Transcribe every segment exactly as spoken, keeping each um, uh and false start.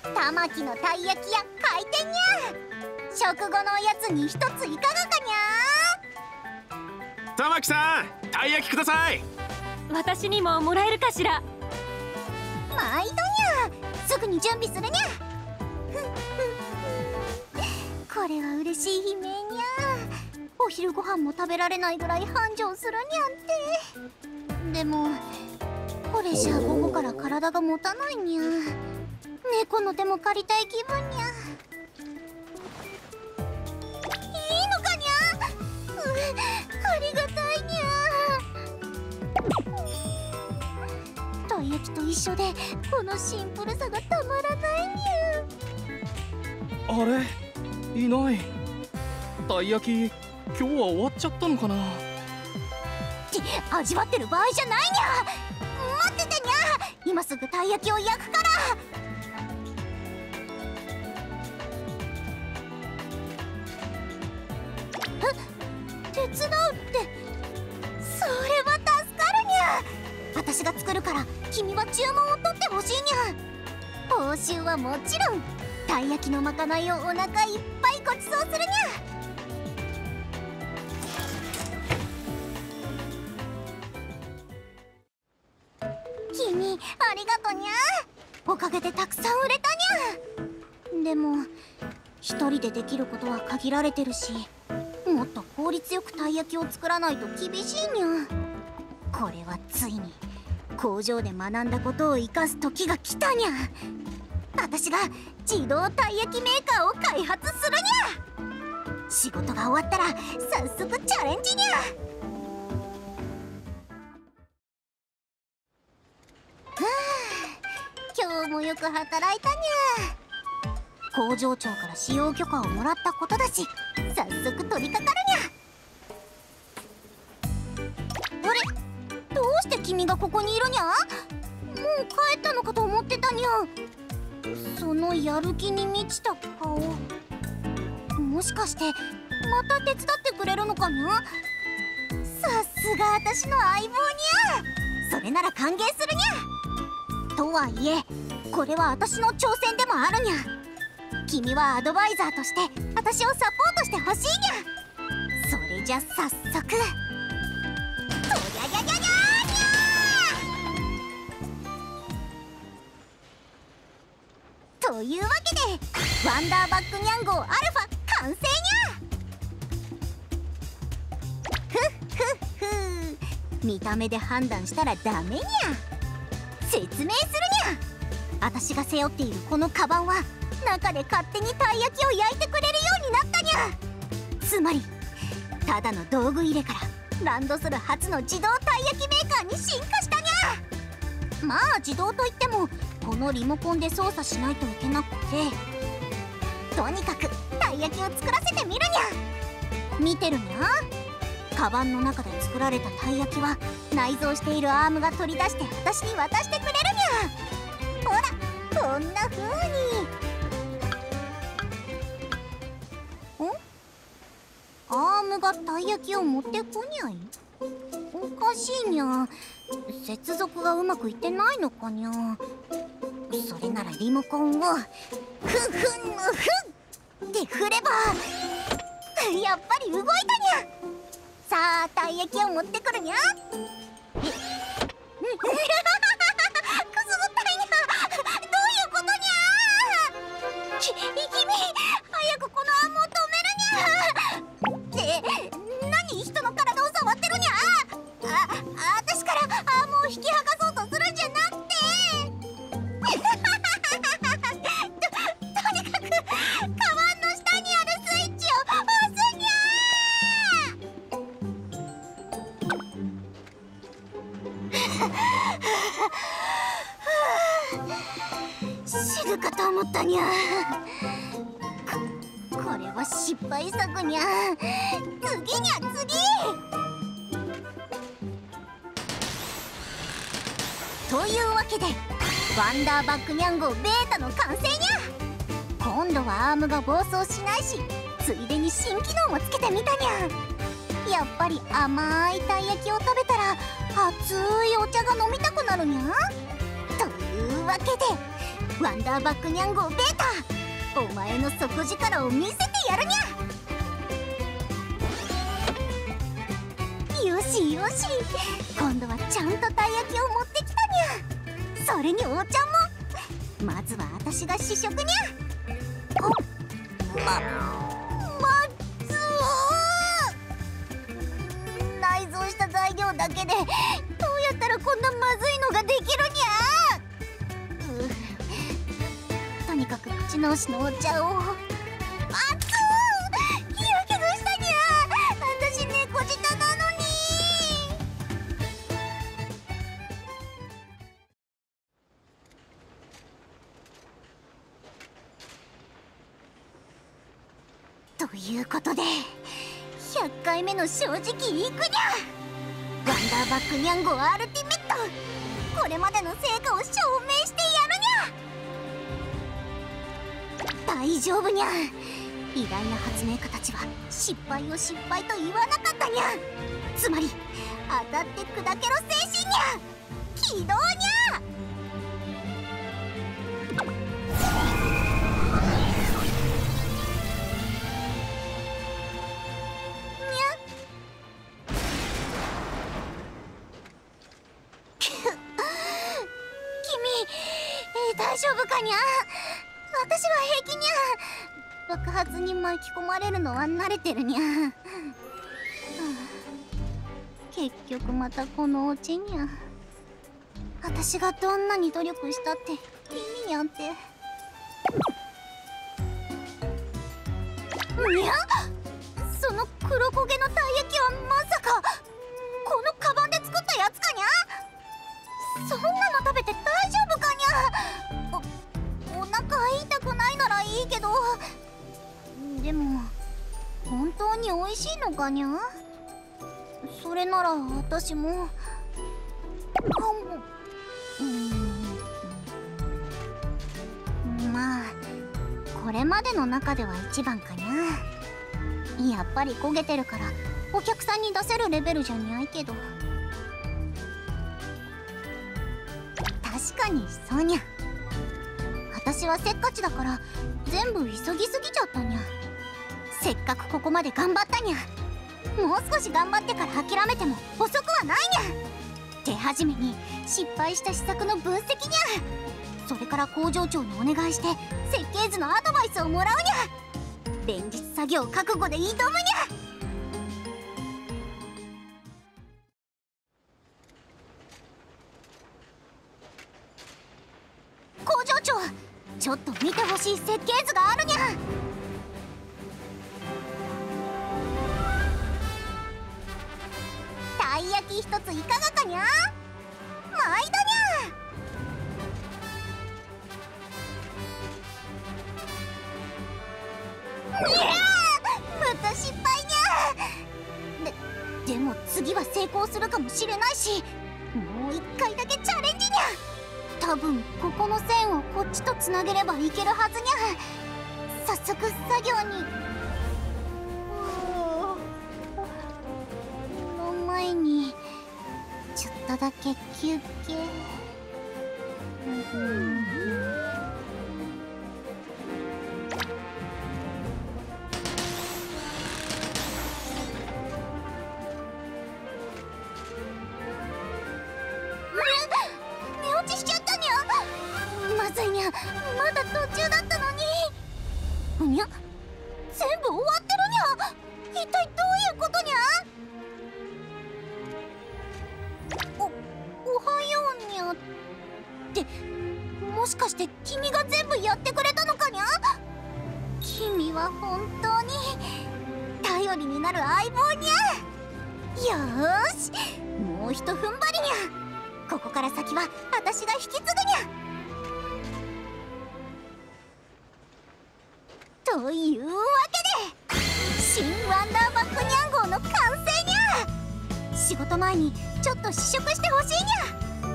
玉木のたい焼き屋開店にゃ。食後のおやつに一ついかがかにゃ。 玉木さん、たい焼きください。 私にももらえるかしら。 毎度にゃ。すぐに準備するにゃ。これは嬉しい悲鳴にゃ。お昼ご飯も食べられないぐらい繁盛するにゃんて。でもこれじゃ午後から体が持たないにゃ。猫の手も借りたい気分にゃ。いいのかにゃ。うん、ありがたいにゃ。たい焼きと一緒でこのシンプルさがたまらないにゃ。 あれ、いない。たい焼き今日は終わっちゃったのかな。 って味わってる場合じゃないにゃ。待っててにゃ。今すぐたい焼きを焼くから。え、手伝うってそれは助かるにゃ。私が作るから君は注文を取ってほしいにゃ。報酬はもちろんたい焼きのまかないをお腹いっぱいごちそうするにゃ。君ありがとにゃ。おかげでたくさん売れたにゃ。でも一人でできることは限られてるし、もっと効率よくたい焼きを作らないと厳しいにゃ。これはついに工場で学んだことを生かす時が来たにゃ。私が自動たい焼きメーカーを開発するにゃ。仕事が終わったら早速チャレンジにゃ。今日もよく働いたにゃ。工場長から使用許可をもらったことだし、早速取り掛かるにゃ。あれ、どうして君がここにいるにゃ。もう帰ったのかと思ってたにゃ。そのやる気に満ちた顔、もしかしてまた手伝ってくれるのかにゃ。さすが私の相棒にゃ。それなら歓迎するにゃ。とはいえこれは私の挑戦でもあるにゃ。君はアドバイザーとして私をサポートしてほしいにゃ。それじゃ早速とやややややというわけでワンダーバックニャン号アルファ完成にゃ。ふっふっふ、見た目で判断したらダメにゃ。説明するにゃ。私が背負っているこのカバンは中で勝手にたい焼きを焼いてくれるようになったにゃ。つまりただの道具入れからランドセル初の自動たい焼きメーカーに進化したにゃ。まあ自動といってもこのリモコンで操作しないといけなくて、とにかくたい焼きを作らせてみるにゃ。見てるにゃ。カバンの中で作られたたい焼きは内蔵しているアームが取り出して私に渡してくれるにゃ。ほらこんな風に。ん？アームがたい焼きを持ってこにゃい。おかしいにゃ。接続がうまくいってないのかにゃ。それならリモコンをふんふんのふんって振ればやっぱり動いたにゃ。さあたい焼きを持ってくるにゃ。えくすぐったいにゃ。どういうことにゃ。き君早くこのアームを止めるにゃ。って何、人の体を触ってるにゃ。あ、私からアームを引き剥がそうとするんじゃなくてと、とにかくカバンの下にあるスイッチを押すにゃ。死ぬかと思ったにゃ。こ、これは失敗作にゃ。次にゃ次。というわけでワンダーバックニャン号ベータの完成にゃ。今度はアームが暴走しないし、ついでに新機能もつけてみたにゃ。やっぱり甘いたい焼きを食べたら熱いお茶が飲みたくなるにゃ。というわけでワンダーバックニャン号ベータ、お前の底力を見せてやるにゃ。よしよし、今度はちゃんとたい焼きを持ってきたにゃ。それにお茶も。まずは私が試食にゃ。おままずは内蔵した材料だけでどうやったらこんなまずいのができるにゃ。うとにかく口直しのお茶を。あっつー、日焼けどしたにゃ。私猫舌なのに。ということでひゃっかいめの正直いくにゃ。ワンダーバックニャン号アルティメット、これまでの成果を証明してやるにゃ。大丈夫にゃ。偉大な発明家たちは失敗を失敗と言わなかったにゃ。つまり当たって砕けろ精神にゃ。起動にゃ。大丈夫かにゃ。私は平気にゃ。爆発に巻き込まれるのは慣れてるにゃ。結局またこのオチにゃ。私がどんなに努力したって意味にゃんて。にゃ、その黒焦げのたい焼きはまさかこのカバンで作ったやつかにゃ。そんなの食べて大丈夫かにゃ。お、お腹痛くないならいいけど、でも本当に美味しいのかにゃ。それなら私も。うん、まあこれまでの中では一番かにゃ。やっぱり焦げてるからお客さんに出せるレベルじゃにゃいけど。確かにそうにゃ。私はせっかちだから全部急ぎすぎちゃったにゃ。せっかくここまで頑張ったにゃ。もう少し頑張ってから諦めても遅くはないにゃ。手始めに失敗した試作の分析にゃ。それから工場長にお願いして設計図のアドバイスをもらうにゃ。連日作業覚悟で挑むにゃ。工場長、ちょっと見てほしい設計図があるにゃ。たい焼き一ついかがかにゃ。毎度にゃ。にゃー、また失敗にゃ。で、でも次は成功するかもしれないし、もう一回だけチャレンジにゃ。多分ここの線をこっちとつなげればいけるはずにゃ。早速作業に。の前にちょっとだけ休憩。うんまずいにゃ、まだ途中だったのに。にゃ、全部終わってるにゃ。一体どういうことにゃ。お、おはようにゃって、もしかして君が全部やってくれたのかにゃ。君は本当に頼りになる相棒にゃ。よーし、もうひと踏ん張りにゃ。ここから先は私が引き継ぐにゃ。というわけで新ワンダーバックニャン号の完成にゃ。仕事前にちょっと試食してほしいにゃ。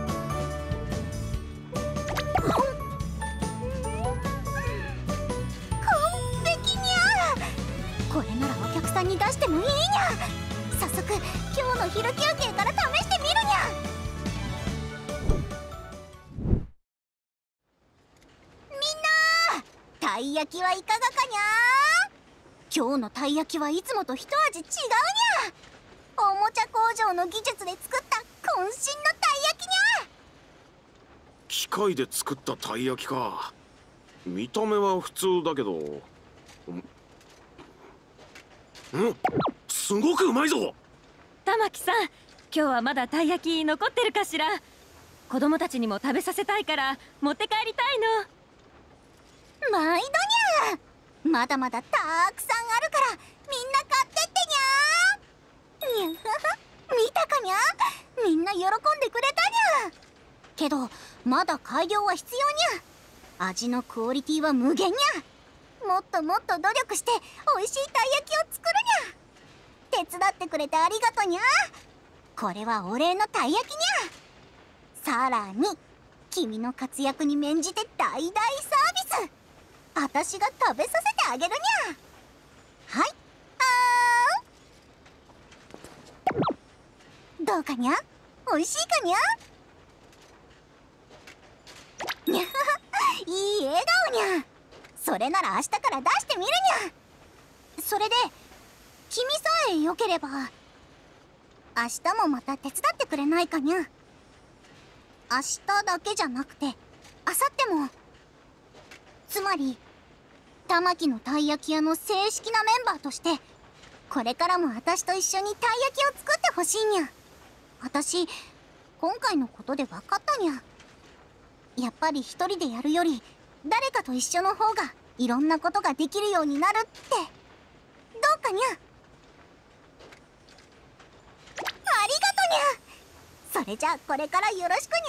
完璧にゃ。これならお客さんに出してもいいにゃ。早速今日の昼休憩から試してみるにゃ。 たい焼きはいかがかにゃー。今日のたい焼きはいつもと一味違うにゃ。おもちゃ工場の技術で作った渾身のたい焼きにゃ。 機械で作ったたい焼きか。見た目は普通だけど、うん、すごくうまいぞ。 玉木さん、今日はまだたい焼き残ってるかしら。子供たちにも食べさせたいから持って帰りたいの。 毎度にゃ。まだまだたくさんあるからみんな買ってってにゃ。にゃ見たかにゃ。みんな喜んでくれたにゃ。けどまだ改良は必要にゃ。味のクオリティは無限にゃ。もっともっと努力して美味しいたい焼きを作るにゃ。手伝ってくれてありがとにゃ。これはお礼のたい焼きにゃ。さらに君の活躍に免じて大大サービス。あたしが食べさせてあげるにゃ。はい、あーん。どうかにゃ。おいしいかにゃ。にゃいい笑顔にゃ。それなら明日から出してみるにゃ。それで君さえよければ明日もまた手伝ってくれないかにゃ。明日だけじゃなくて明後日も。つまり玉木のたい焼き屋の正式なメンバーとしてこれからも私と一緒にたい焼きを作ってほしいにゃ。私今回のことで分かったにゃ。やっぱり一人でやるより誰かと一緒の方がいろんなことができるようになるって。どうかにゃ。ありがとにゃ。それじゃあこれからよろしくにゃ。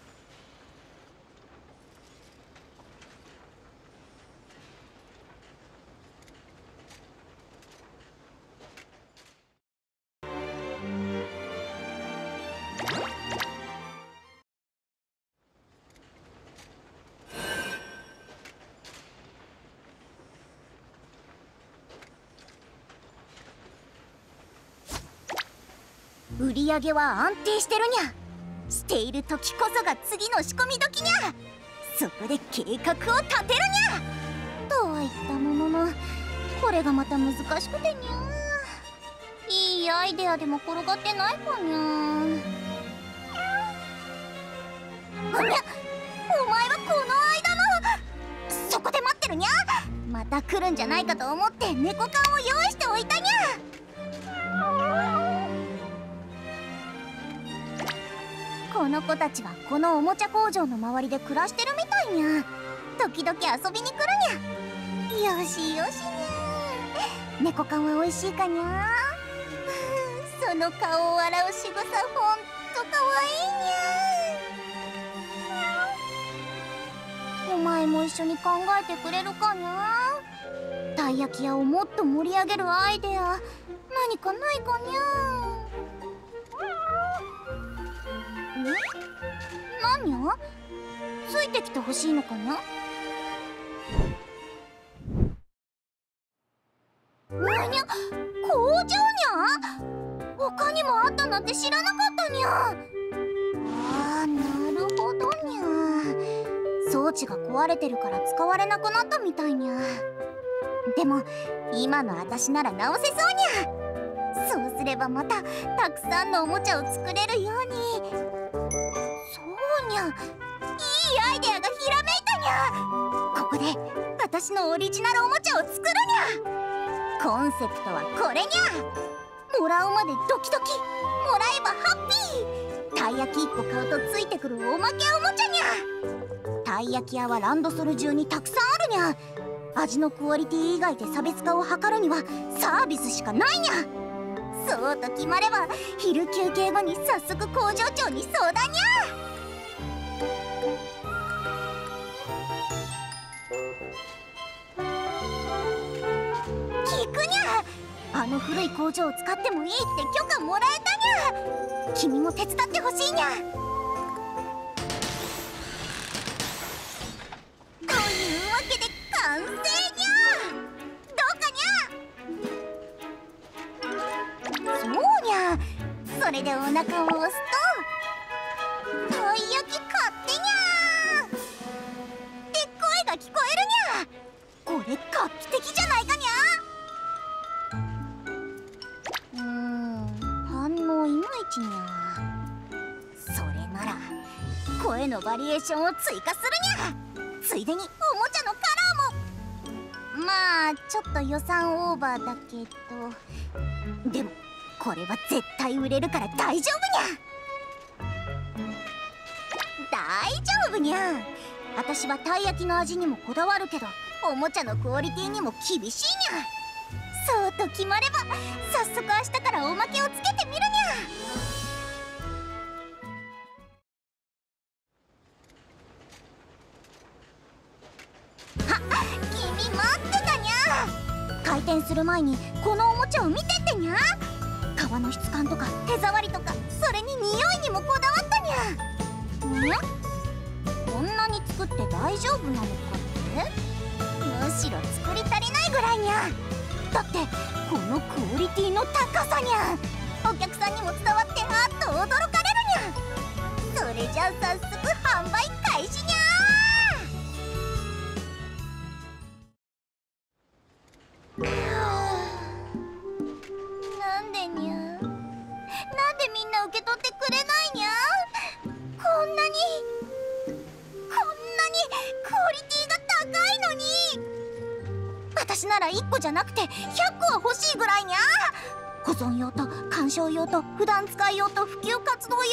売り上げは安定してるにゃ。している時こそが次の仕込み時にゃ。そこで計画を立てるにゃ。とは言ったもののこれがまた難しくてにゃ。いいアイデアでも転がってないかにゃ。ありゃ、お前はこの間の。そこで待ってるにゃ。また来るんじゃないかと思って猫缶を用意しておいたにゃ。この子たちはこのおもちゃ工場の周りで暮らしてるみたいにゃ。時々遊びに来るにゃ。よしよしにゃ。猫缶はおいしいかにゃ。その顔を笑う仕草ほんとかわいいにゃ。お前も一緒に考えてくれるかにゃ。たい焼き屋をもっと盛り上げるアイデア何かないかにゃ。何や？ついてきてほしいのかな？なにゃ、工場にゃ？他にもあったなんて知らなかったにゃ。あー、なるほどにゃ。装置が壊れてるから使われなくなったみたいにゃ。でも今の私なら直せそうにゃ。そうすればまたたくさんのおもちゃを作れるように。そうにゃ、いいアイデアがひらめいたにゃ。ここで私のオリジナルおもちゃを作るにゃ。コンセプトはこれにゃ。もらうまでドキドキ、もらえばハッピー。たい焼きいっこ買うとついてくるおまけおもちゃにゃ。たい焼き屋はランドソル中にたくさんあるにゃ。味のクオリティ以外で差別化を図るにはサービスしかないにゃ。そうと決まれば昼休憩後に早速工場長に相談にゃ。聞くにゃ。あの古い工場を使ってもいいって許可もらえたにゃ。君も手伝ってほしいにゃ。というわけで完成にゃ。どうかにゃ。そうにゃ。それでお腹を押すとたい焼き買ってにゃって声が聞こえるにゃ。 れ画期的じゃないかにゃ。うーん、反応いまいちにゃ。それなら声のバリエーションを追加するにゃ。ついでにおもちゃのカラーも。まあちょっと予算オーバーだけど、でもこれは絶対売れるから大丈夫にゃ。大丈夫にゃ。私はたい焼きの味にもこだわるけど、おもちゃのクオリティにも厳しいにゃ。そうと決まれば早速明日からおまけをつけてみるにゃ。君待ってたにゃ。開店する前にこのおもちゃを見てってにゃ。皮の質感とか手触りとか、それに匂いにもこだわったにゃ。にゃ、こんなに作って大丈夫なのかって？むしろ作り足りないぐらいにゃ。だってこのクオリティの高さにゃ、お客さんにも伝わってあっと驚かれるにゃ。それじゃあ早速販売開始にゃ。なんでにゃ、なんでみんな受け取ってくれないにゃ。こんなにこんなにクオリティが高いのに。私ならいっこじゃなくてひゃっこは欲しいぐらいにゃ。保存用と鑑賞用と普段使い用と普及活動用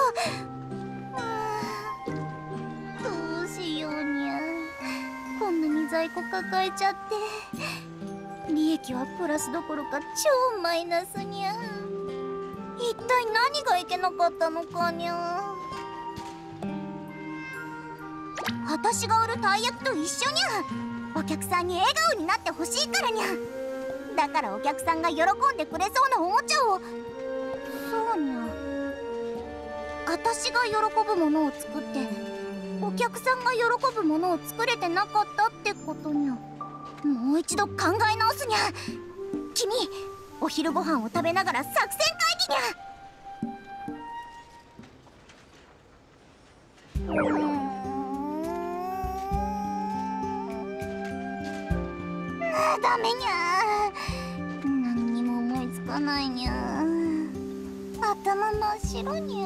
と。どうしようにゃ。こんなに在庫抱えちゃって、利益はプラスどころか超マイナスにゃ。一体何がいけなかったのかにゃ。私が売るたい焼きと一緒にゃ。お客さんに笑顔になってほしいからにゃ。だからお客さんが喜んでくれそうなおもちゃを。そうにゃ、私が喜ぶものを作ってお客さんが喜ぶものを作れてなかったってことにゃ。もう一度考え直すにゃ。君、お昼ご飯を食べながら作戦会議にゃ。うーん、ダメにゃ。何にも思いつかないにゃ。頭真っ白にゃ。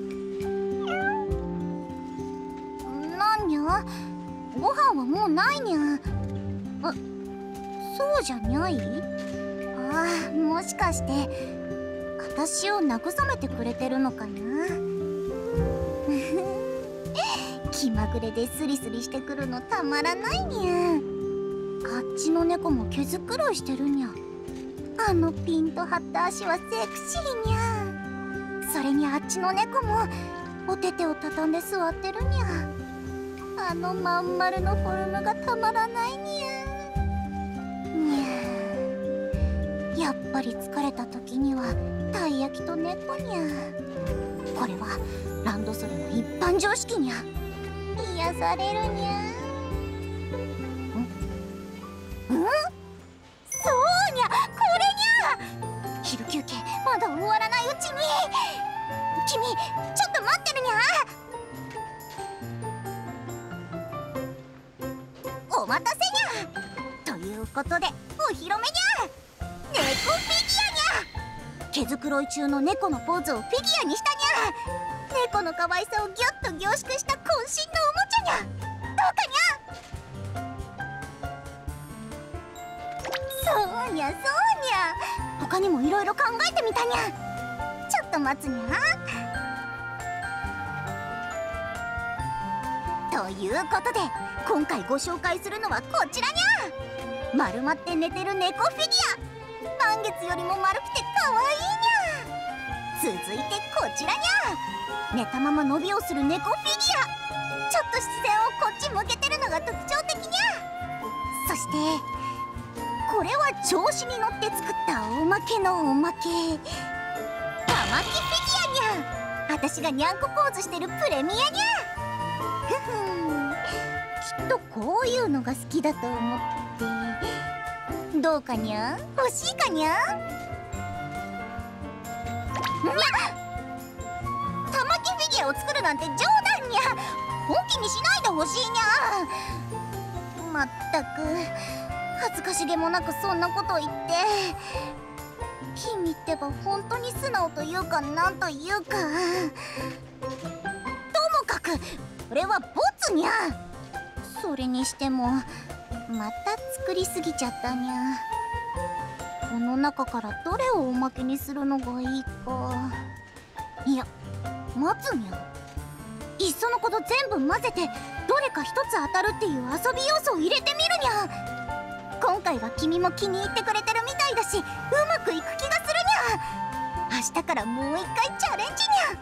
なんにゃ、ご飯はもうないにゃ。あ、そうじゃにゃい。ああ、もしかして私を慰めてくれてるのかな。気まぐれでスリスリしてくるのたまらないにゃ。あっちの猫も毛づくろいしてるにゃ。あのピンと張った足はセクシーにゃ。それにあっちの猫もお手手を畳んで座ってるにゃ。あのまん丸のフォルムがたまらないにゃ。にゃ、やっぱり疲れた時にはたい焼きと猫にゃ。これはランドセルの一般常識にゃ。癒されるにゃ。んん、そうにゃ、これにゃ。昼休憩まだ終わらないうちに。君、ちょっと待ってるにゃ。お待たせにゃ。ということでお披露目にゃ。猫フィギュアにゃ。毛づくろい中の猫のポーズをフィギュアにしたにゃ。猫の可愛さをギュッと凝縮した渾身のおもちゃにゃ。どうかにゃ。そうにゃ、そうにゃ。他にもいろいろ考えてみたにゃ。ちょっと待つにゃ。ということで今回ご紹介するのはこちらにゃ。丸まって寝てる猫フィギュア。満月よりも丸くてかわいいにゃ。続いてこちらにゃ。寝たまま伸びをする猫フィギュア。ちょっと視線をこっち向けてるのが特徴的にゃ。そしてこれは調子に乗って作ったおまけのおまけ、玉木フィギュアにゃ。私がにゃんこポーズしてるプレミアにゃ。ふふん、きっとこういうのが好きだと思って。どうかにゃ、欲しいかにゃ。にゃ、玉木フィギュアを作るなんて冗談にゃ。本気にしないでほしいにゃ。まったく恥ずかしげもなくそんなこと言って。君ってば本当に素直というかなんというか。ともかく俺はボツにゃ。それにしてもまた作りすぎちゃったにゃ。この中からどれをおまけにするのがいいか。いや待つにゃ。いっそのこと全部混ぜてどれか一つ当たるっていう遊び要素を入れてみるにゃ。今回は君も気に入ってくれてるみたいだし、うまくいく気がするにゃ。明日からもう一回チャレンジにゃ。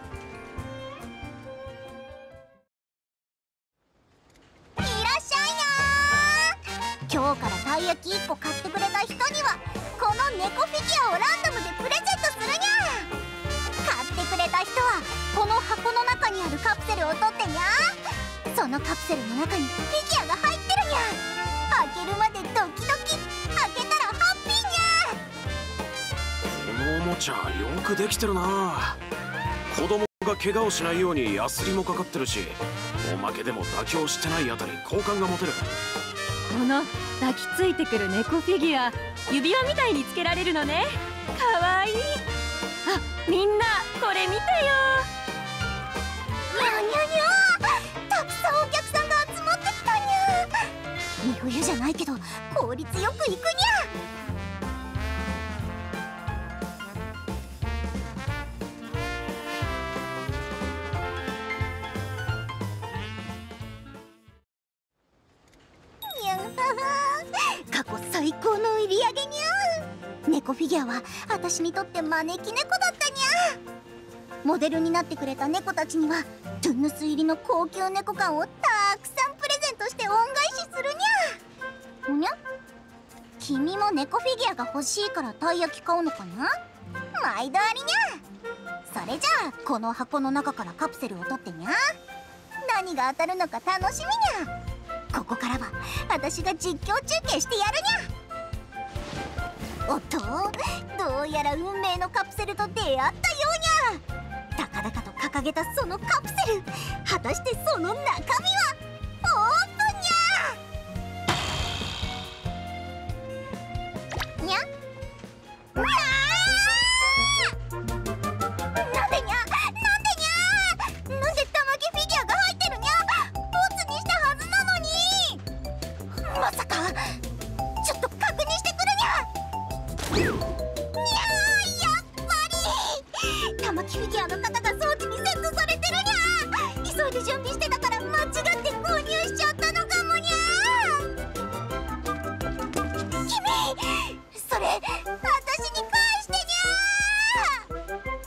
いらっしゃいにゃー。今日からたい焼きいっこ買ってくれた人にはこの猫フィギュアをランダムでプレゼントするにゃ。買ってくれた人はこの箱の中にあるカプセルを取ってにゃ。そのカプセルの中にフィギュアが入ってるにゃ。開けるまでドキドキ、開けたらハッピーにゃ。 このおもちゃよくできてるな。子供が怪我をしないようにヤスリもかかってるし、おまけでも妥協してないあたり好感が持てる。 この抱きついてくる猫フィギュア、指輪みたいにつけられるのね。かわいい。あ、みんなこれ見てよ。 にゃにゃにゃ。たくさんお客さんが集まってきたにゃ。真冬じゃないけど効率よくいくにゃ。にゃん過去最高の売り上げにゃ。猫フィギュアは私にとって招き猫だったにゃ。モデルになってくれた猫たちにはトゥンヌス入りの高級猫缶をたくさんプレゼントして恩返しするにゃ。にゃ、君も猫フィギュアが欲しいからたい焼き買うのかな。毎度ありにゃ。それじゃあこの箱の中からカプセルを取ってにゃ。何が当たるのか楽しみにゃ。ここからは私が実況中継してやるにゃ。おっと、どうやら運命のカプセルと出会ったようにゃ。高々と掲げたそのカプセル、果たしてその中身は。オープンにゃ。にゃうわー。なんでにゃ、なんでにゃ、なんで玉木フィギュアが入ってるにゃ。ボツにしたはずなのに。まさかちょっと確認してくるにゃ。にゃー、やっぱり玉木フィギュアの型が装置にセットされてるにゃ。急いで準備してたから間違って購入しちゃったのかもにゃ。君それ私に返してにゃ。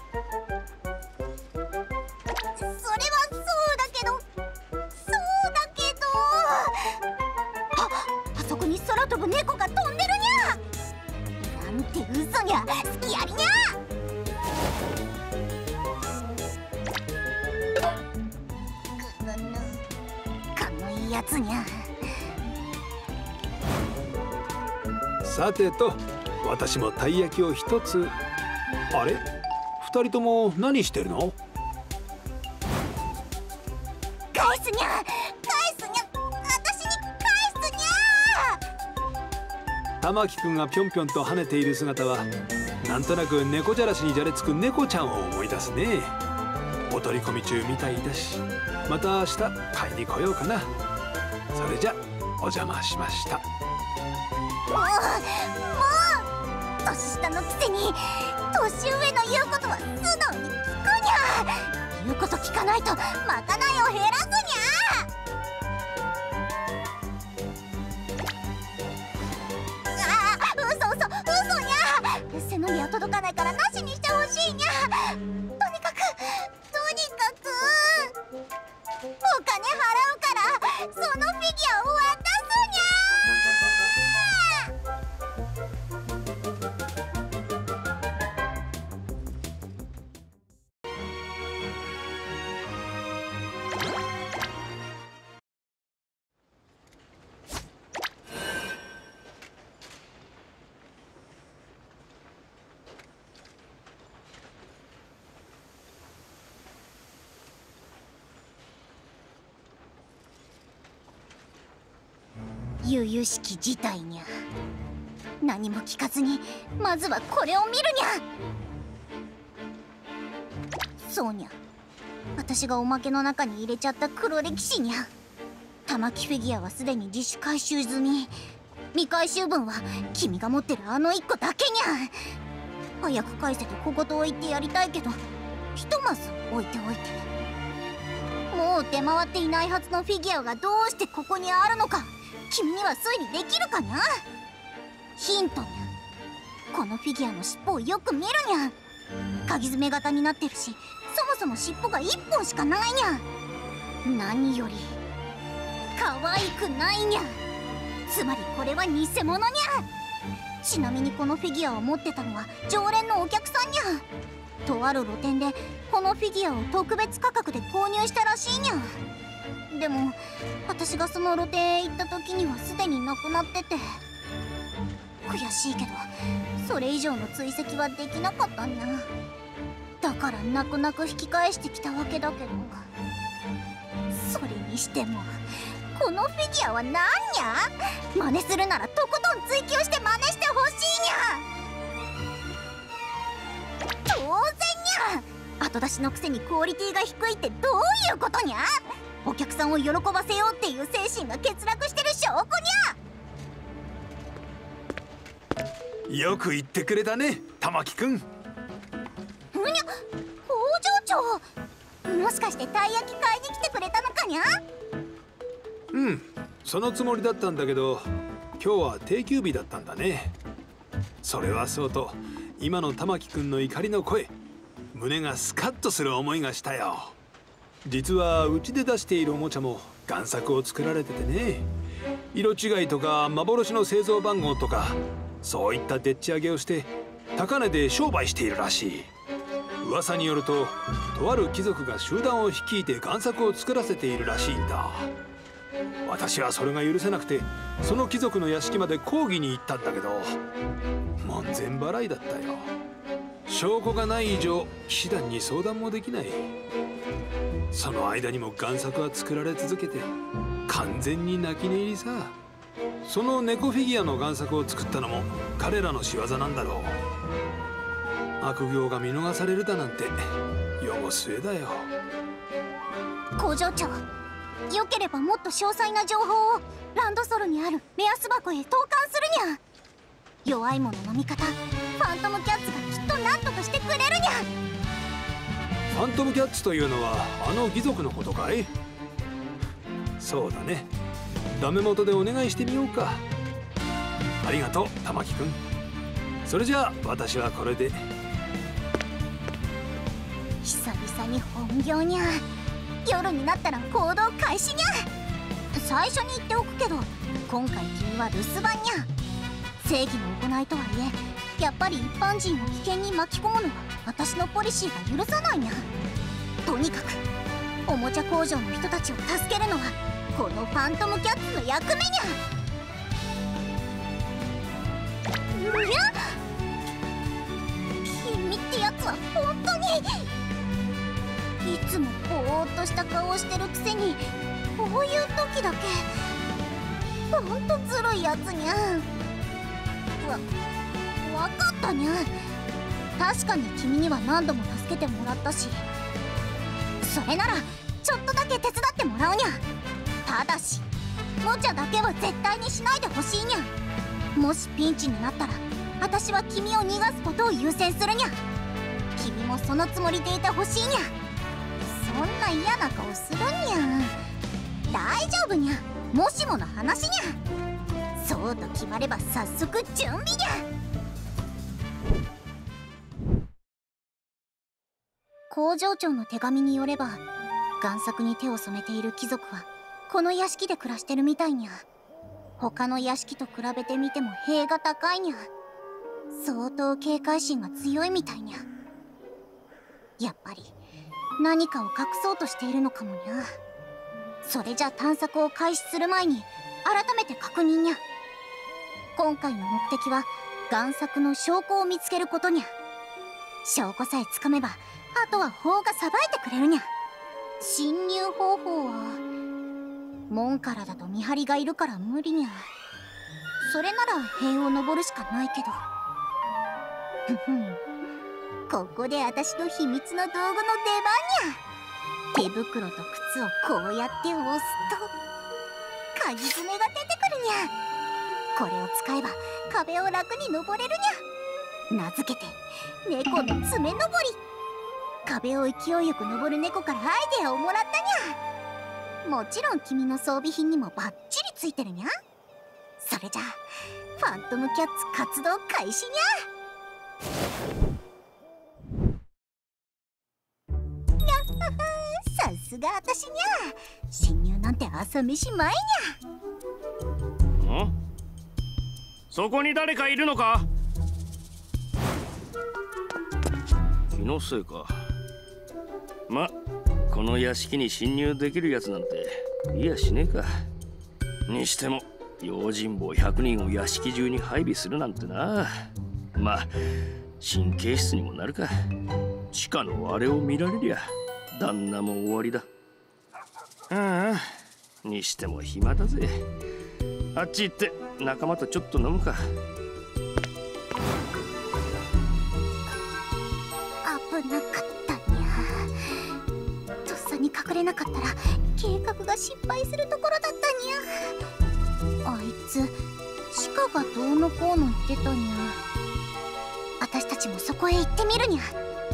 それはそうだけどそうだけどあ、あそこに空飛ぶ猫が飛んでるにゃ。なんて嘘にゃ。好きやりにゃ。やつにゃ。 さてと、私もたい焼きを一つ。あれ、二人とも何してるの？ 返すにゃ、返すにゃ、私に返すにゃ。 玉木くんがぴょんぴょんと跳ねている姿はなんとなく猫じゃらしにじゃれつく猫ちゃんを思い出すね。お取り込み中みたいだし、また明日買いに来ようかな。それじゃお邪魔しました。 もうもう年下のくせに年上の言うことは素直に聞くにゃ。言うこと聞かないとまかないを減らすにゃ。ああ、嘘嘘嘘にゃ。背伸びは届かないからなしにしてほしいにゃ。とにかくとにかくお金払うからそのフィギュアを渡すにゃ。 由々しき事態にゃ。何も聞かずにまずはこれを見るにゃ。そうにゃ、私がおまけの中に入れちゃった黒歴史にゃ。玉木フィギュアはすでに自主回収済み。未回収分は君が持ってるあのいっこだけにゃ。早く返せと小言を言ってやりたいけど、ひとまず置いておいて。もう出回っていないはずのフィギュアがどうしてここにあるのか、君には推理できるかにゃ。ヒントにゃ、このフィギュアの尻尾をよく見るにゃ。鍵爪型になってるし、そもそも尻尾がいっぽんしかないにゃ。何より可愛くないにゃ。つまりこれは偽物にゃ。ちなみにこのフィギュアを持ってたのは常連のお客さんにゃ。とある露店でこのフィギュアを特別価格で購入したらしいにゃ。でも私がその露店へ行った時にはすでになくなってて、悔しいけどそれ以上の追跡はできなかったにゃ。だから泣く泣く引き返してきたわけだけど、それにしてもこのフィギュアは何にゃ。真似するならとことん追求して真似してほしいにゃ。当然にゃ。後出しのくせにクオリティが低いってどういうことにゃ。お客さんを喜ばせようっていう精神が欠落してる証拠にゃ。 よく言ってくれたね、玉木くん。 ふにゃ、工場長、もしかしてたい焼き買いに来てくれたのかにゃ。 うん、そのつもりだったんだけど、今日は定休日だったんだね。それはそうと、今の玉木くんの怒りの声、胸がスカッとする思いがしたよ。実はうちで出しているおもちゃも贋作を作られててね、色違いとか幻の製造番号とか、そういったでっち上げをして高値で商売しているらしい。噂によると、とある貴族が集団を率いて贋作を作らせているらしいんだ。私はそれが許せなくて、その貴族の屋敷まで抗議に行ったんだけど、門前払いだったよ。証拠がない以上騎士団に相談もできない。その間にも贋作は作られ続けて、完全に泣き寝入りさ。その猫フィギュアの贋作を作ったのも彼らの仕業なんだろう。悪行が見逃されるだなんて世も末だよ。 工場長、よければもっと詳細な情報をランドソルにある目安箱へ投函するにゃ。弱い者の味方ファントムキャッツがきっと何とかしてくれるにゃ。 ファントムキャッツというのはあの義族のことかい？そうだね、ダメ元でお願いしてみようか。ありがとう玉木くん。それじゃあ私はこれで。 久々に本業にゃ。夜になったら行動開始にゃ。最初に言っておくけど、今回君は留守番にゃ。正義の行いとはいえ、やっぱり一般人を危険に巻き込むのは私のポリシーが許さないにゃ。とにかくおもちゃ工場の人たちを助けるのはこのファントムキャッツの役目にゃ。うにゃ、君ってやつは本当にいつもぼーっとした顔をしてるくせに、こういう時だけほんとずるいやつにゃ。わ、わかったにゃ。確かに君には何度も助けてもらったし、それならちょっとだけ手伝ってもらうにゃ。ただし無茶だけは絶対にしないでほしいにゃ。もしピンチになったら私は君を逃がすことを優先するにゃ。君もそのつもりでいてほしいにゃ。そんな嫌な顔するにゃ。大丈夫にゃ。もしもの話にゃ。そうと決まれば早速準備にゃ。工場長の手紙によれば、贋作に手を染めている貴族はこの屋敷で暮らしてるみたいにゃ。他の屋敷と比べてみても塀が高いにゃ。相当警戒心が強いみたいにゃ。やっぱり何かを隠そうとしているのかもにゃ。それじゃ探索を開始する前に改めて確認にゃ。今回の目的は贋作の証拠を見つけることにゃ。証拠さえつかめばあとは法が裁いてくれるにゃ。侵入方法は門からだと見張りがいるから無理にゃ。 それなら塀を登るしかないけど。ここで私の秘密の道具の出番にゃ。手袋と靴をこうやって押すと鍵爪が出てくるにゃ。これを使えば壁を楽に登れるにゃ。名付けて猫の爪登り。壁を勢いよく登る猫からアイデアをもらったにゃ。もちろん君の装備品にもバッチリついてるにゃ。それじゃあファントムキャッツ活動開始にゃ。にゃっはは、さすが私にゃ。侵入なんて朝飯前にゃ。 ん？そこに誰かいるのか？気のせいか。ま、この屋敷に侵入できるやつなんていやしねえか。にしても用心棒ひゃくにんを屋敷中に配備するなんてな。まあ神経質にもなるか。地下のあれを見られりゃ旦那も終わりだ。ああ、にしても暇だぜ。あっち行って仲間とちょっと飲むか。 危なかったにゃ。とっさに隠れなかったら計画が失敗するところだったにゃ。あいつ地下がどうのこうの言ってたにゃ。私たちもそこへ行ってみるにゃ。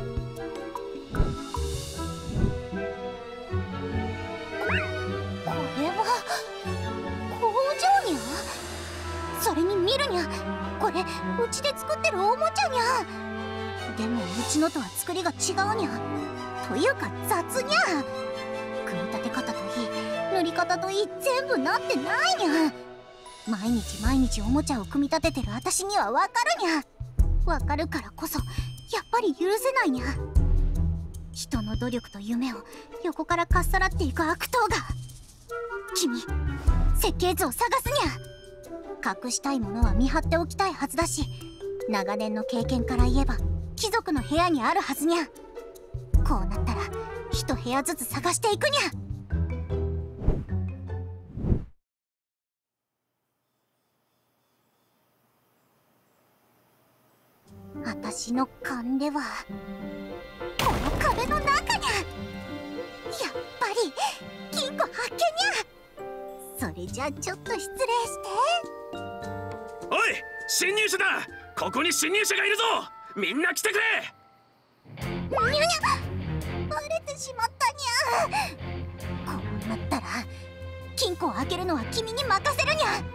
これは工場にゃ。それに見るにゃ。これうちで作ってるおもちゃにゃ。でもうちのとは作りが違うにゃ。というか雑にゃ。組み立て方といい塗り方といい全部なってないにゃ。毎日毎日おもちゃを組み立ててる私にはわかるにゃ。わかるからこそやっぱり許せないにゃ。人の努力と夢を横からかっさらっていく悪党が。君設計図を探すにゃ。隠したいものは見張っておきたいはずだし、長年の経験から言えば貴族の部屋にあるはずにゃ。こうなったら一部屋ずつ探していくにゃ。私の勘ではこの壁の中にゃ。やっぱり金庫発見にゃ。それじゃあちょっと失礼して。 おい、侵入者だ。ここに侵入者がいるぞ。みんな来てくれ。 にゃにゃ、バレてしまったにゃ。こうなったら金庫を開けるのは君に任せるにゃ。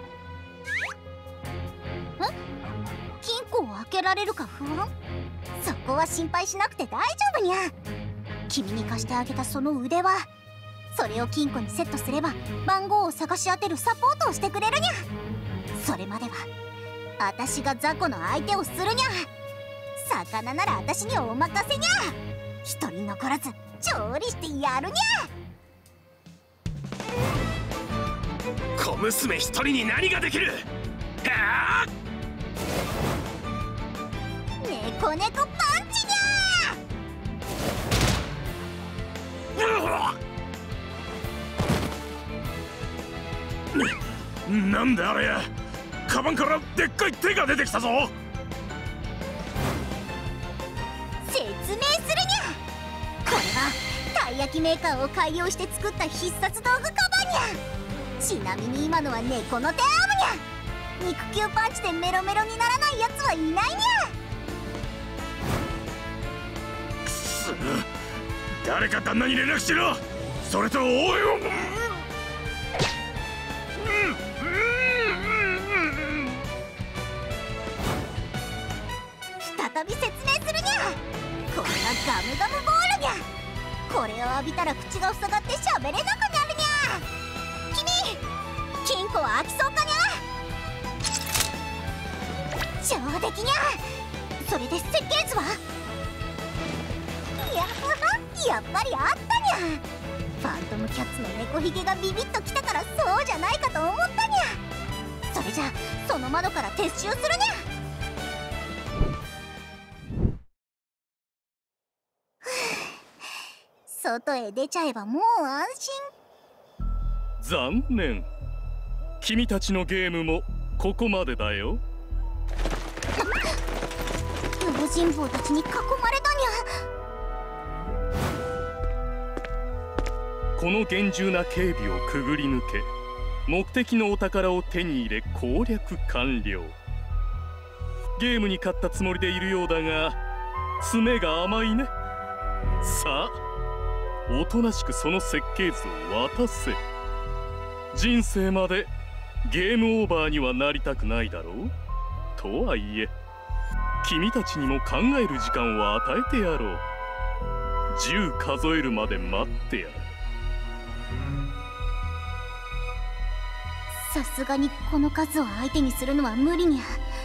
ん？金庫を開けられるか不安？そこは心配しなくて大丈夫にゃ。君に貸してあげたその腕輪、それを金庫にセットすれば番号を探し当てるサポートをしてくれるにゃ。それまでは私が雑魚の相手をするにゃ。魚なら私にお任せにゃ。一人残らず調理してやるにゃ。 小娘一人に何ができる。はあ、 猫猫パンチにゃ。 なんだあれや。カバンからでっかい手が出てきたぞ。 説明するにゃ。これはたい焼きメーカーを改良して作った必殺道具カバンにゃ。ちなみに今のは猫の手アームにゃ。肉球パンチでメロメロにならないやつはいないにゃ。 くそ、誰か旦那に連絡しろ。それと応援を。 再び説明するにゃ。これはガムガムボールにゃ。これを浴びたら口が塞がって喋れなくなるにゃ。君金庫は開きそうかにゃ。上出来にゃ。それで設計図は？いや、やっぱりあったにゃ。ファントムキャッツの猫ひげがビビッときたからそうじゃないかと思ったにゃ。それじゃあその窓から撤収するにゃ。外へ出ちゃえばもう安心。 残念。君たちのゲームもここまでだよ。 用心棒たちに囲まれたにゃ。 この厳重な警備をくぐり抜け、目的のお宝を手に入れ攻略完了。ゲームに勝ったつもりでいるようだが、詰めが甘いね。さあ、おとなしくその設計図を渡せ。人生までゲームオーバーにはなりたくないだろう。とはいえ君たちにも考える時間を与えてやろう。じゅう数えるまで待ってやる。 さすがにこの数を相手にするのは無理にゃ。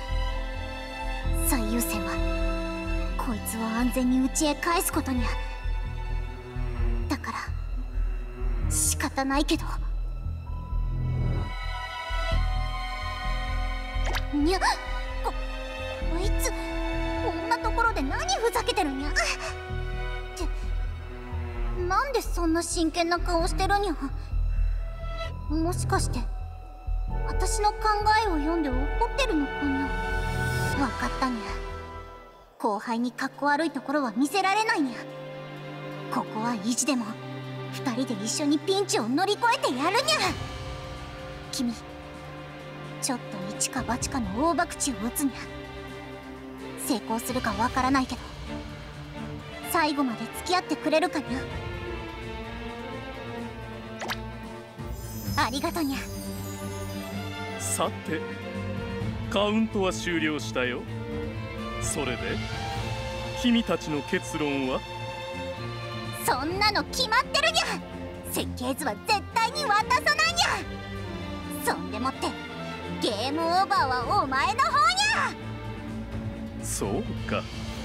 最優先はこいつを安全に家へ返すことにゃ。だから仕方ないけど。にゃ、ここいつこんなところで何ふざけてるにゃ。ってなんでそんな真剣な顔してるにゃ。もしかして私の考えを読んで怒ってるのかな。分かったにゃ。後輩にかっこ悪いところは見せられないにゃ。ここは意地でも二人で一緒にピンチを乗り越えてやるにゃ。君ちょっと一か八かの大博打を打つにゃ。成功するかわからないけど最後まで付き合ってくれるかにゃ。ありがとにゃ。 さて、カウントは終了したよ。それで君たちの結論は？ そんなの決まってるにゃ。設計図は絶対に渡さないにゃ。そんでもってゲームオーバーはお前の方にゃ。 そうか。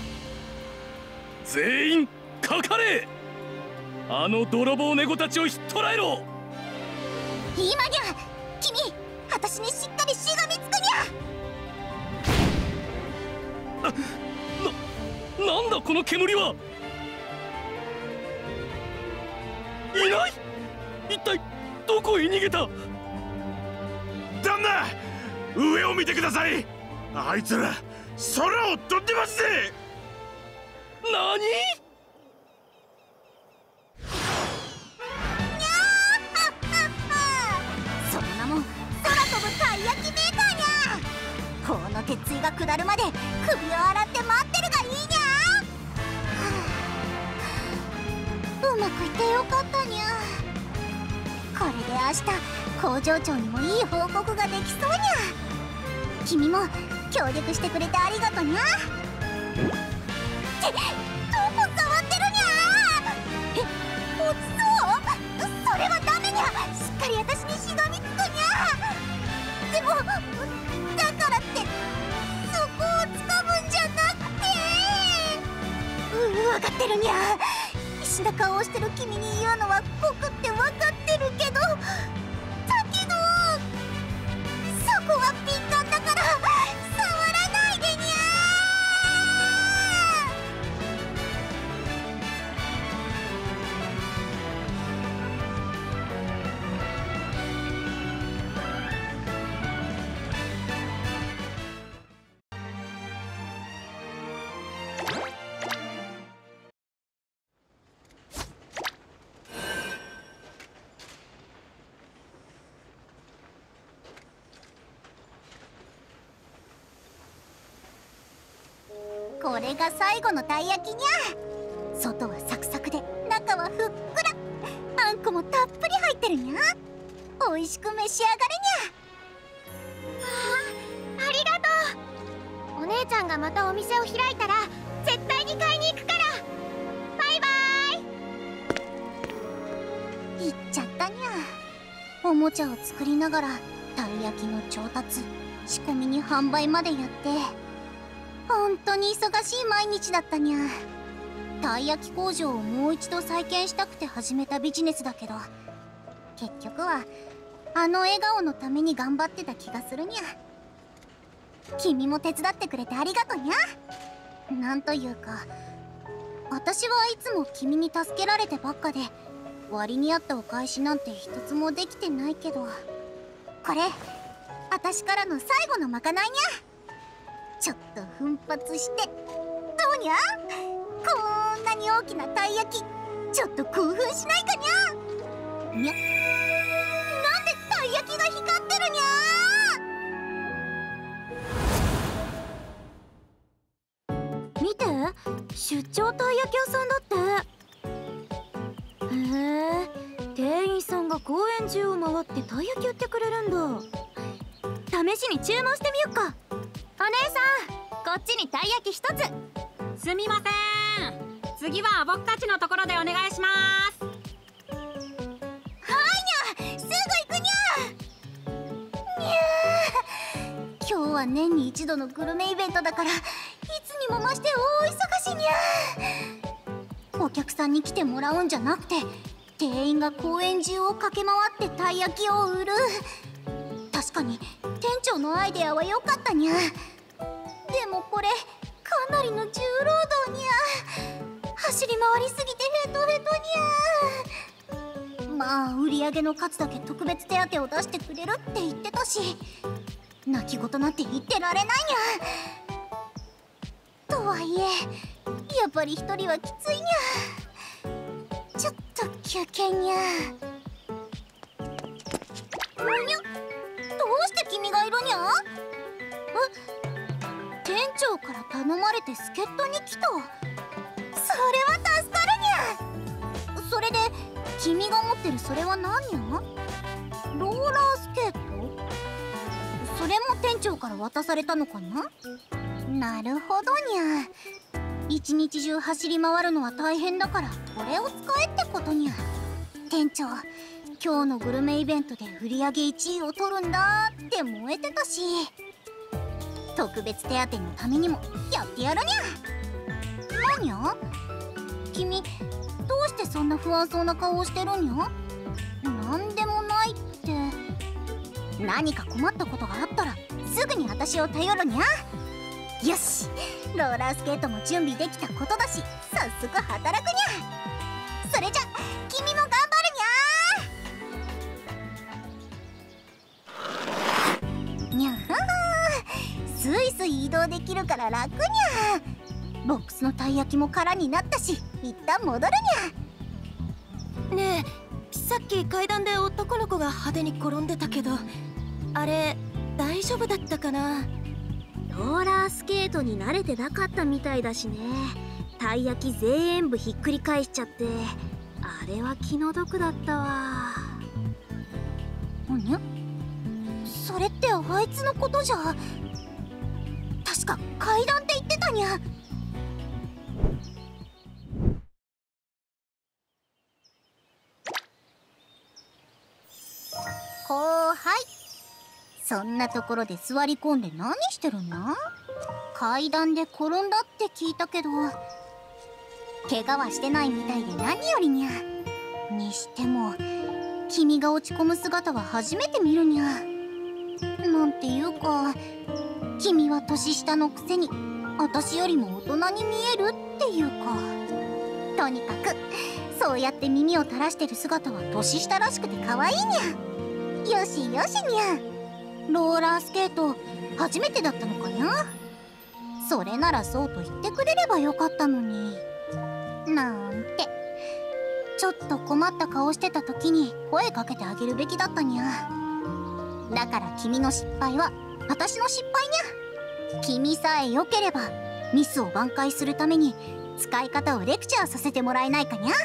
全員かかれ。あの泥棒猫たちをひっ捕らえろ。 今にゃ。君私にしっかりしがみつくにゃ。 な、なんだこの煙は。いない。一体どこへ逃げた。 旦那、上を見てください。あいつら空を飛んでますぜ。 何？ その名も空飛ぶたい焼きメーカーにゃ。この鉄槌が下るまで首を洗って待ってるがいいにゃ。うまくいってよかったにゃ。これで明日工場長にもいい報告ができそうにゃ。君も協力してくれてありがとにゃ。ってどこ触ってるにゃ。え、落ちそう。それはダメにゃ。しっかり私にしがみつくにゃ。でもだからってそこを掴むんじゃなくて。う分かってるにゃ。死んだ顔をしてる君に言うのは酷って分かってるけど、だけどそこは敏感だから触らないでにゃ。これが最後のたい焼きにゃ。外はサクサクで中はふっくら。あんこもたっぷり入ってるにゃ。おいしく召し上がれにゃ。あ、ありがとう。お姉ちゃんがまたお店を開いたら絶対に買いに行くから。バイバイ。行っちゃったにゃ。おもちゃを作りながらたい焼きの調達、仕込みに販売までやって本当に忙しい毎日だったにゃ。たい焼き工場をもう一度再建したくて始めたビジネスだけど、結局はあの笑顔のために頑張ってた気がするにゃ。君も手伝ってくれてありがとにゃ。なんというか私はいつも君に助けられてばっかで割に合ったお返しなんて一つもできてないけど、これ私からの最後のまかないにゃ。ちょっと奮発してどうにゃ。こんなに大きなたい焼きちょっと興奮しないかにゃ。にゃ、なんでたい焼きが光ってるにゃ。見て、出張たい焼き屋さんだって。へえ、店員さんが公園中を回ってたい焼き売ってくれるんだ。試しに注文してみよっか。お姉さん、こっちにたい焼き一つ。 すみません、次は僕たちのところでお願いします。 はいにゃ、すぐ行くにゃ。にゃー、今日は年に一度のグルメイベントだから、いつにも増して大忙しにゃ。お客さんに来てもらうんじゃなくて、店員が公園中を駆け回ってたい焼きを売る。確かに店長のアイデアは良かったにゃ。でもこれかなりの重労働にゃ。走り回りすぎてヘトヘトにゃ。まあ売り上げの数だけ特別手当を出してくれるって言ってたし、泣き言なんて言ってられないにゃ。とはいえやっぱり一人はきついにゃ。ちょっと休憩にゃ。おにゃ、どうして君がいるにゃ。え、店長から頼まれて助っ人に来た。それは助かるにゃ。それで君が持ってるそれは何にゃ。ローラースケート。それも店長から渡されたのかな。なるほどにゃ。一日中走り回るのは大変だからこれを使えってことにゃ。店長、今日のグルメイベントで売り上げいちいを取るんだって燃えてたし、特別手当のためにもやってやるにゃ。何ゃ、君どうしてそんな不安そうな顔をしてるにゃ。なんでもないって。何か困ったことがあったらすぐに私を頼るにゃ。よし、ローラースケートも準備できたことだし早速働くにゃ。それじゃ君も頑張るにゃ。にゃはは、スイスイ移動できるから楽にゃ。ボックスのたい焼きも空になったし一旦戻るにゃ。 ねえ、さっき階段で男の子が派手に転んでたけど、あれ大丈夫だったかな。 ローラースケートに慣れてなかったみたいだしね。たい焼き全部ひっくり返しちゃって、あれは気の毒だったわ。 おにゃ、それってあいつのことじゃ。確か階段って言ってたにゃ。後輩、そんなところで座り込んで何してるんだ。階段で転んだって聞いたけど、怪我はしてないみたいで何よりにゃ。にしても君が落ち込む姿は初めて見るにゃ。なんていうか、君は年下のくせに私よりも大人に見えるっていうか、とにかくそうやって耳を垂らしてる姿は年下らしくて可愛いにゃ。よしよしにゃ。ローラースケート初めてだったのかにゃ。それならそうと言ってくれればよかったのに。なんて、ちょっと困った顔してた時に声かけてあげるべきだったにゃ。だから君の失敗は私の失敗にゃ。君さえ良ければミスを挽回するために使い方をレクチャーさせてもらえないかにゃ。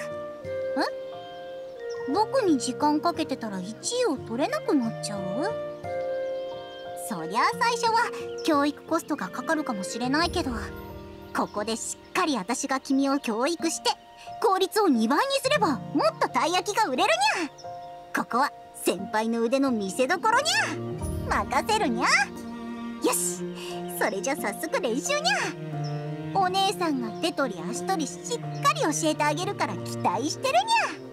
え、僕に時間かけてたらいちいを取れなくなっちゃう。そりゃあ最初は教育コストがかかるかもしれないけど、ここでしっかり私が君を教育して効率をにばいにすればもっとたい焼きが売れるにゃ。ここは先輩の腕の見せどころにゃ。任せるにゃ。よし、それじゃ早速練習にゃ。お姉さんが手取り足取りしっかり教えてあげるから期待してるにゃ。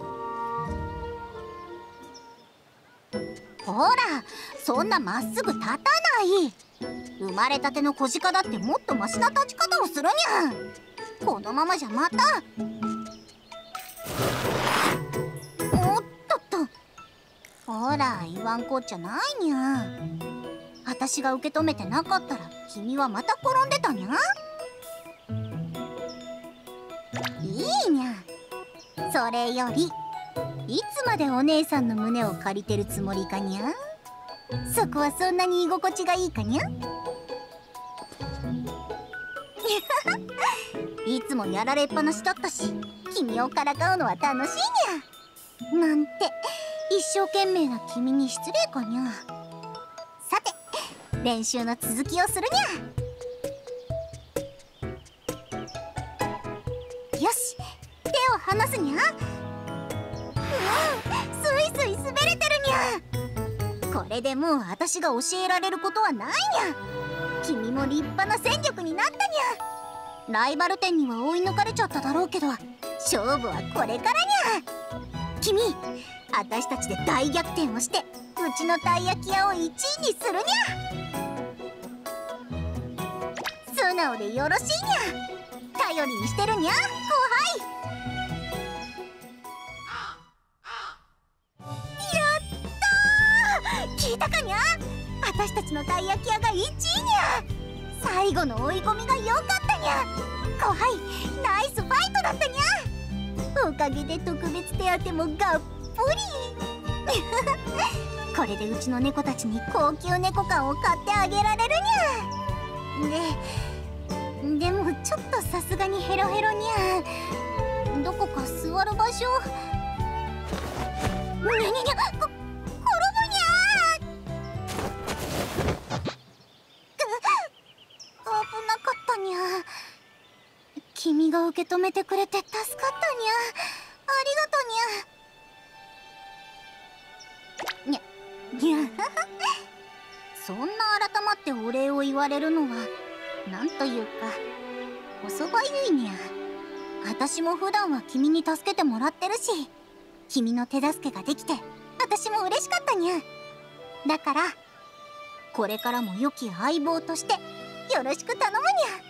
ほら、そんなまっすぐ立たない。生まれたての小鹿だってもっとマシな立ち方をするにゃ。このままじゃまた。おっとっと、ほら言わんこっちゃないにゃ。 私が受け止めてなかったら君はまた転んでたにゃ。いいにゃ。それよりいつまでお姉さんの胸を借りてるつもりかにゃ。そこはそんなに居心地がいいかにゃ。いつもやられっぱなしだったし、君をからかうのは楽しいにゃ。なんて一生懸命な君に失礼かにゃ。さて練習の続きをするにゃ。よし、手を離すにゃ。うん、スイスイ滑れてるにゃ。これでもう私が教えられることはないにゃ。君も立派な戦力になったにゃ。ライバル店には追い抜かれちゃっただろうけど、勝負はこれからにゃ。君、私たちで大逆転をしてうちのたい焼き屋をいちいにするにゃ。素直でよろしいにゃ。頼りにしてるにゃ、後輩。やったー、聞いたかにゃ。私たちのたい焼き屋がいちいにゃ。最後の追い込みが良かったにゃ。後輩、ナイスファイトだったにゃ。おかげで特別手当もがっぽり。これでうちの猫たちに高級猫缶を買ってあげられるにゃ。ででもちょっとさすがにヘロヘロにゃ。どこか座る場所。にゃにゃにゃ、こ転ぶにゃ。危なかったにゃ。君が受け止めてくれて助かったにゃ。ありがとにゃ。にゃにゃそんな改まってお礼を言われるのはなんというかおそばゆいにゃ。私も普段は君に助けてもらってるし、君の手助けができて私も嬉しかったにゃ。だからこれからも良き相棒としてよろしく頼むにゃ。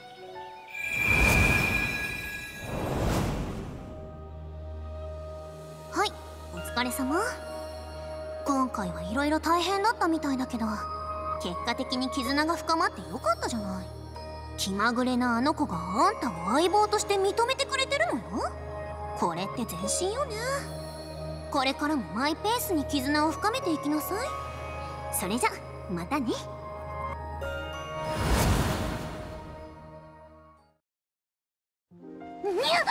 はい、お疲れ様。今回はいろいろ大変だったみたいだけど、結果的に絆が深まってよかったじゃない。気まぐれなあの子があんたを相棒として認めてくれてるのよ。これって前進よね。これからもマイペースに絆を深めていきなさい。それじゃまたね。にゃっ、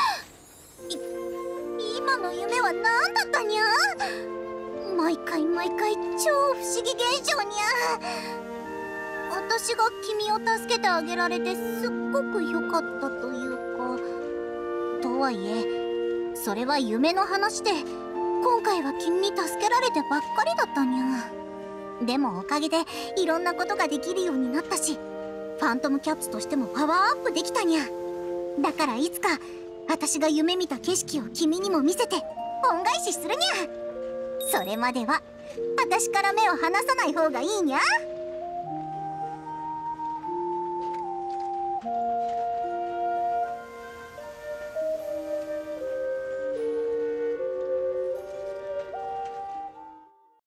今の夢は何だったにゃ。毎回毎回超不思議現象にゃ。私が君を助けてあげられてすっごく良かったというか、とはいえそれは夢の話で、今回は君に助けられてばっかりだったにゃ。でもおかげでいろんなことができるようになったし、ファントムキャッツとしてもパワーアップできたにゃ。だからいつか私が夢見た景色を君にも見せて恩返しするにゃ。それまでは私から目を離さない方がいいにゃ。